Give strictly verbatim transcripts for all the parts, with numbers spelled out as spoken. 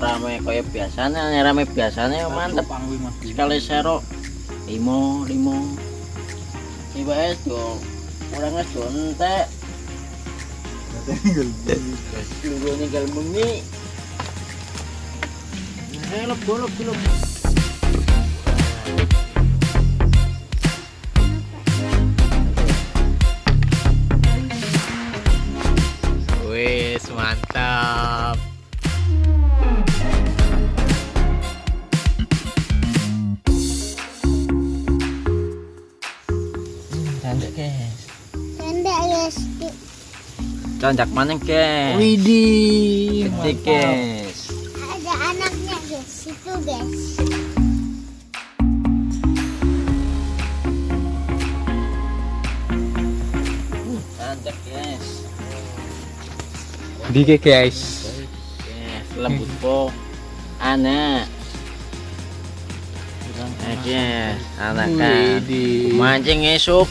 rame kayak biasanya, nih rame biasanya mantep. Sekali sero limo limo. Iba es tuh, orangnya tuh entek. Tinggal tinggal bengi. Eh, lep, lep, lep. Wes mantap. Cantik guys. Cantik guys. Cantik mana guys? Widih, Cantik guys. Ada anaknya guys, itu guys. Cantik guys. Dike guys. Yes, lembut po. Anak. Yes, anak kan. Widih. Mancing esok.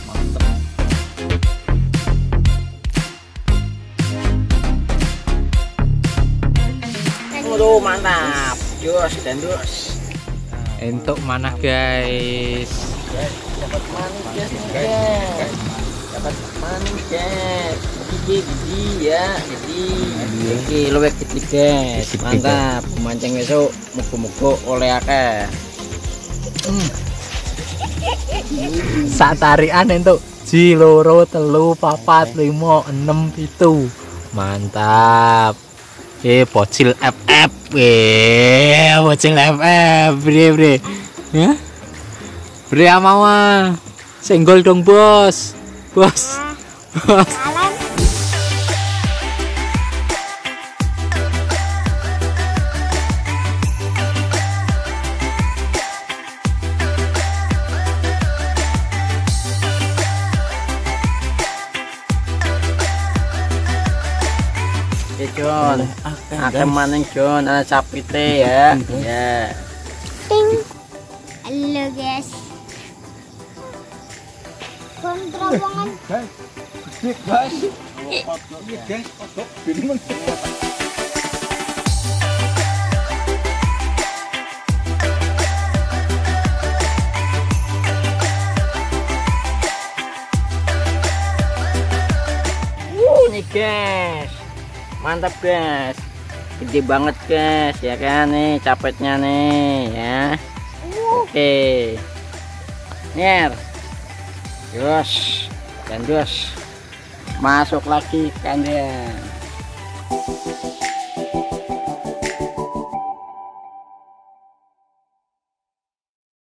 Waduh, mantap. Jos dan dos. Entuk mana guys? Dapat manis guys, guys. Dapat manis guys. Gigi, gigi ya, gigi. Gigi luwek gigi guys. Mantap. Mancing esok, mugo-mugo oleh akeh. Sak tarikan entuk ji loro telu papat limo enam pitu. Mantap. Eh bocil F F. Eh bocil F F. Bre bre. Ya. Bre amawa. Senggol dong, Bos. Bos. Bos. Kalian Ya John, akeh maning John, ana capite ya. Ya. ting. Halo guys. Kontra banget. Guys, iya guys, kodok bingung. Uh, nih guys. Mantap guys. Gede banget guys, ya kan nih capetnya nih ya. Oke. Nyer. Jos. Dan jos. Masuk lagi kan dia.